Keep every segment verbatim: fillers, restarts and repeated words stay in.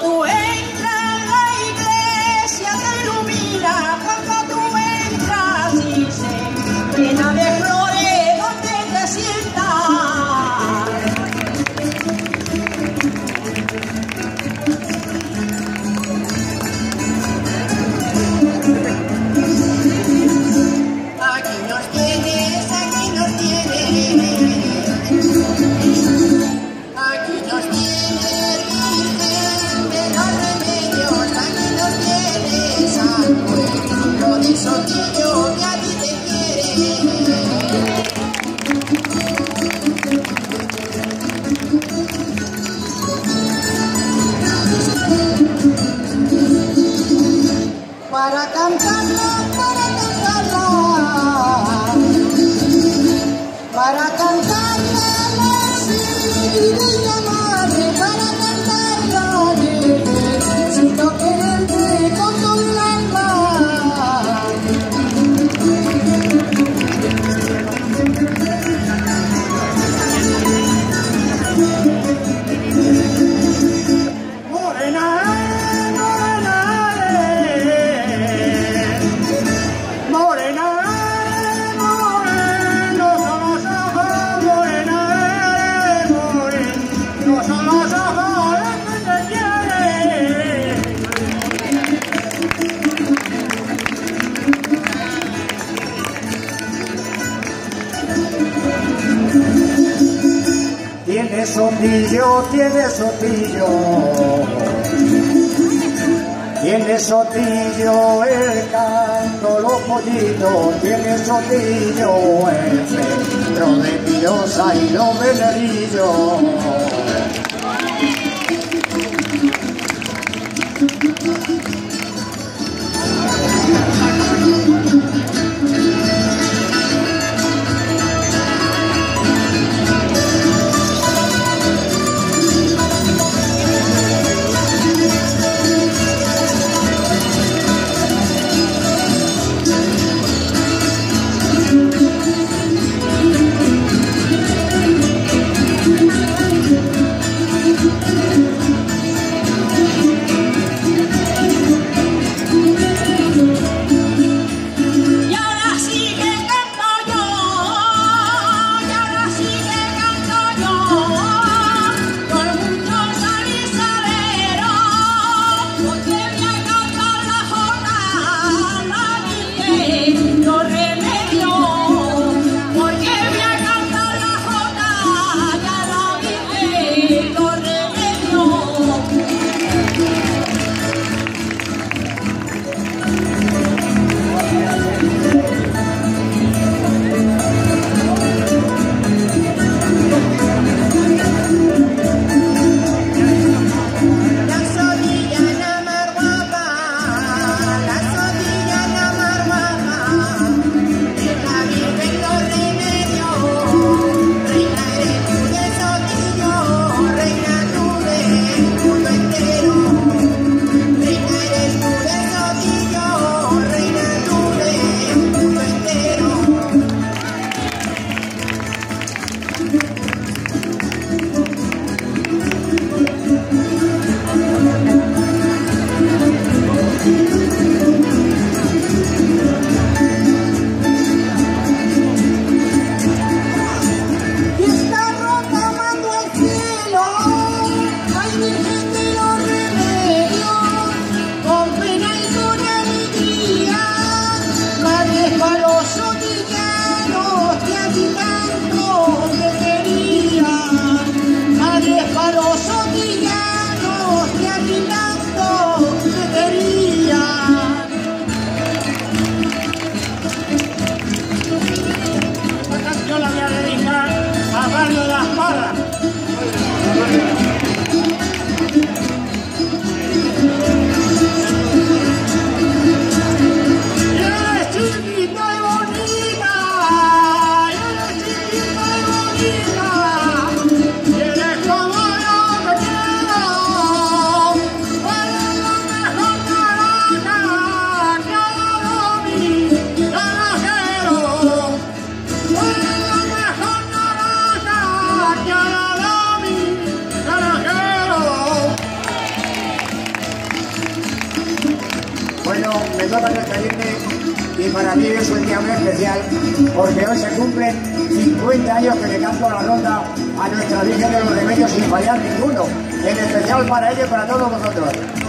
tú entras en la iglesia te ilumina, cuando tú entras y se llena de flores donde te sientas. Aquí nos tienes, aquí nos tienes, aquí nos tienes, Virgen de los Remedios, aquí nos tienes al pueblo de Sotillo que a ti te quiere. Para cantarla, para cantarla, para cantarla la sirena madre, para cantarla necesito quererte con todo el alma. Morena, tiene Sotillo, tiene Sotillo, tiene Sotillo el canto, los pollitos, tiene Sotillo el centro de Pirosa y los venerillos. me toca despedirme y para mí es un día muy especial porque hoy se cumplen cincuenta años que le canto la ronda a nuestra Virgen de los Remedios sin fallar ninguno, en especial para ella y para todos vosotros.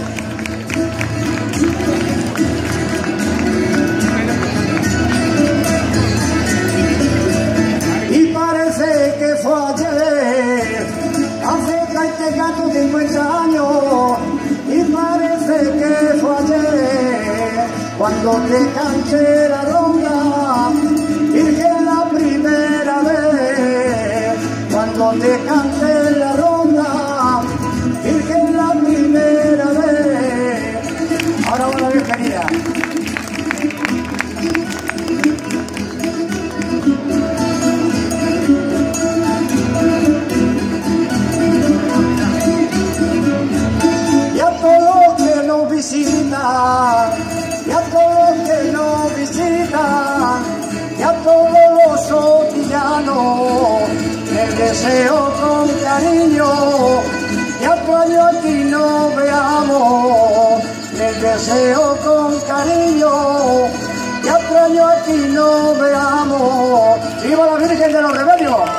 Y parece que fue ayer, hace este gato cincuenta años, y parece que fue ayer, cuando te canté la ronda, Virgen, la primera vez, cuando te canté la ronda, Virgen, la primera vez. Ahora una bienvenida. Y a todos los que nos visitan, y a todos los sotillanos, les deseo con cariño, y a tu año aquí nos veamos, les deseo con cariño, y a tu año aquí nos veamos. ¡Viva la Virgen de los Remedios!